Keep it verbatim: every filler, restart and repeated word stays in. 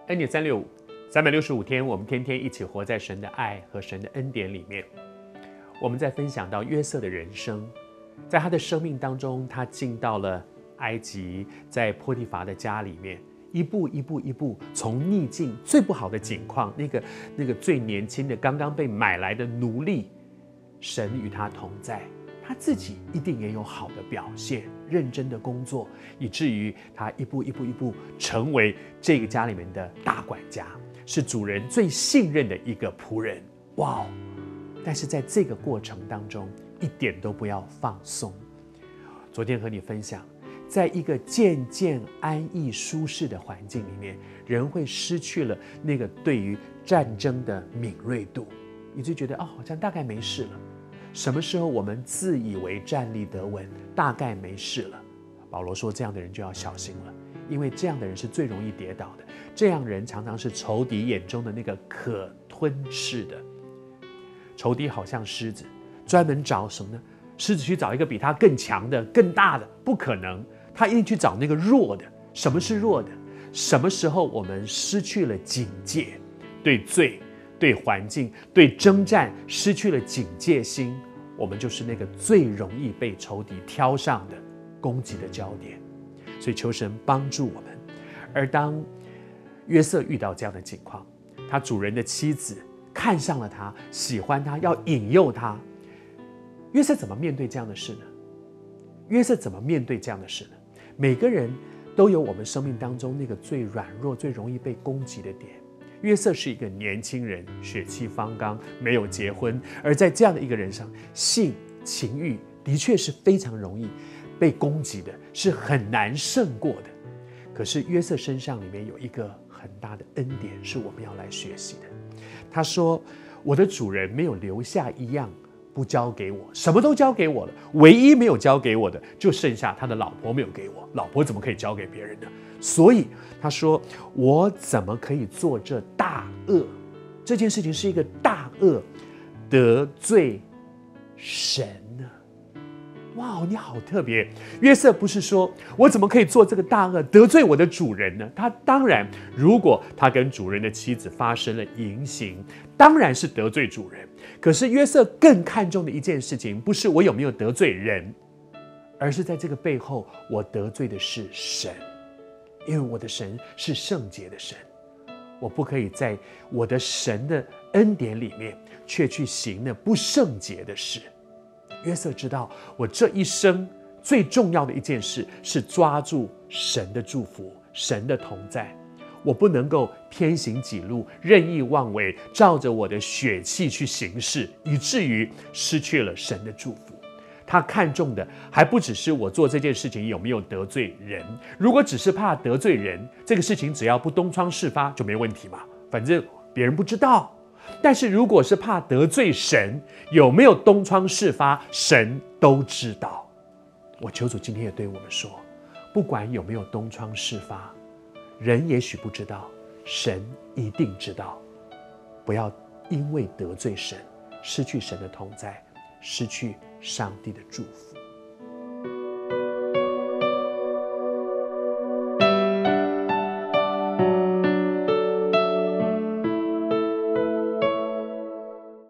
恩典三六五，三百六十五天，我们天天一起活在神的爱和神的恩典里面。我们在分享到约瑟的人生，在他的生命当中，他进到了埃及，在波提乏的家里面，一步一步一步，从逆境最不好的境况，那个那个最年轻的刚刚被买来的奴隶，神与他同在。他自己一定也有好的表现，认真的工作，以至于他一步一步一步成为这个家里面的大管家，是主人最信任的一个仆人。哇！但是在这个过程当中，一点都不要放松。昨天和你分享，在一个渐渐安逸舒适的环境里面，人会失去了那个对于战争的敏锐度，你就觉得哦，好像大概没事了。什么时候我们自以为站立得稳，大概没事了？保罗说，这样的人就要小心了，因为这样的人是最容易跌倒的。这样人常常是仇敌眼中的那个可吞噬的。仇敌好像狮子，专门找什么呢？狮子去找一个比他更强的、更大的，不可能，他一定去找那个弱的。什么是弱的？什么时候我们失去了警戒，对罪、对环境、对征战失去了警戒心，我们就是那个最容易被仇敌挑上的攻击的焦点。所以求神帮助我们。而当约瑟遇到这样的情况，他主人的妻子看上了他，喜欢他，要引诱他。约瑟怎么面对这样的事呢？约瑟怎么面对这样的事呢？每个人都有我们生命当中那个最软弱、最容易被攻击的点。约瑟是一个年轻人，血气方刚，没有结婚，而在这样的一个人上，性情欲的确是非常容易被攻击的，是很难胜过的。可是约瑟身上里面有一个很大的恩典，是我们要来学习的。他说，我的主人没有留下一样不交给我，什么都交给我了，唯一没有交给我的就剩下他的老婆没有给我。老婆怎么可以交给别人呢？所以他说，我怎么可以做这大恶？这件事情是一个大恶，得罪神呢？哇，你好特别。约瑟不是说我怎么可以做这个大恶，得罪我的主人呢？他当然，如果他跟主人的妻子发生了淫行，当然是得罪主人。可是约瑟更看重的一件事情，不是我有没有得罪人，而是在这个背后，我得罪的是神。因为我的神是圣洁的神，我不可以在我的神的恩典里面，却去行那不圣洁的事。约瑟知道，我这一生最重要的一件事是抓住神的祝福，神的同在。我不能够偏行己路，任意妄为，照着我的血气去行事，以至于失去了神的祝福。他看重的还不只是我做这件事情有没有得罪人。如果只是怕得罪人，这个事情只要不东窗事发就没问题嘛，反正别人不知道。但是如果是怕得罪神，有没有东窗事发，神都知道。我求主今天也对我们说，不管有没有东窗事发，人也许不知道，神一定知道。不要因为得罪神，失去神的同在，失去上帝的祝福。